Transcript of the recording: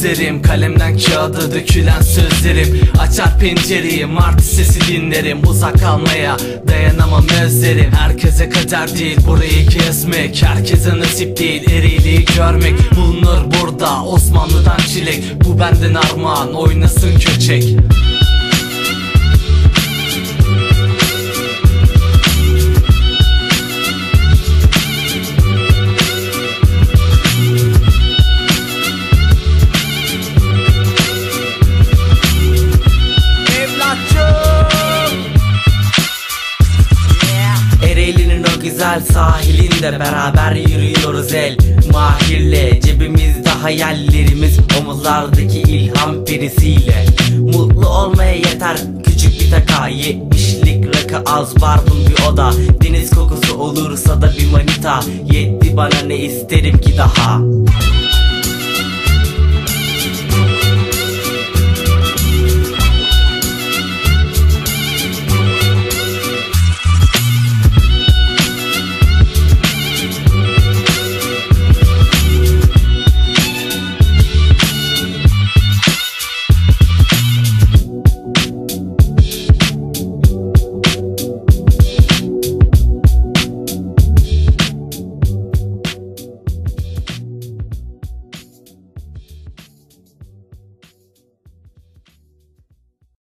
gözlerim, kalemden kağıda dökülen sözlerim. Açar pencereyi, martı sesi dinlerim. Uzak kalmaya dayanamam özlerim. Herkese kader değil burayı kesmek, herkese nasip değil Ereğli'yi görmek. Bulunur burada Osmanlı'dan çilek, bu benden armağan, oynasın köçek. Ereğli'nin o güzel sahilinde beraber yürüyoruz el mahirle. Cebimizde hayallerimiz, omuzlardaki ilham perisiyle. Mutlu olmaya yeter küçük bir taka, 70'lik rakı az, barbun bir oda. Deniz kokusu olursa da bir manita, yetti bana, ne isterim ki daha.